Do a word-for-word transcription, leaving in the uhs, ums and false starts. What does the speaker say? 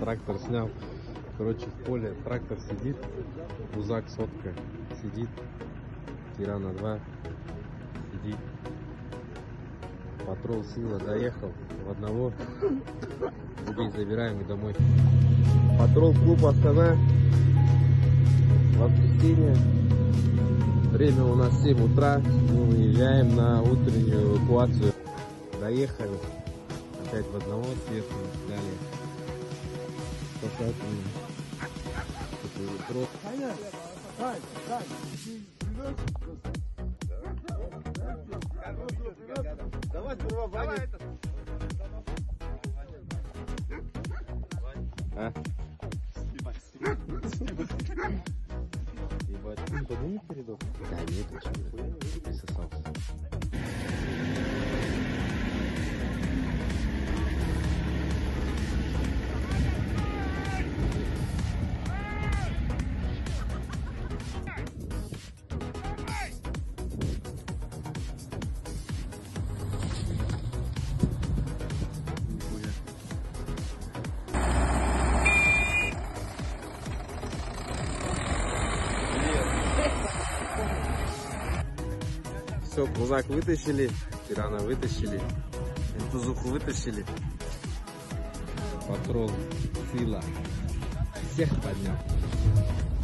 трактор снял. Короче, в поле трактор сидит, Узак сотка сидит, Тирана два сидит. Патрол Сила доехал в одного. Людей забираем и домой. Патрол клуб Астана. Воскресенье. Время у нас семь утра. Мы выезжаем на утреннюю эвакуацию. Доехали. Опять в одного сверху сняли. Спасательный. Давай сперва Ваня. А? Ебать, ты поднимешь передок? Да нет, почему? Присосался. Все, Узак вытащили, Тирана вытащили, Интузуху вытащили. Патрол Сила всех поднял.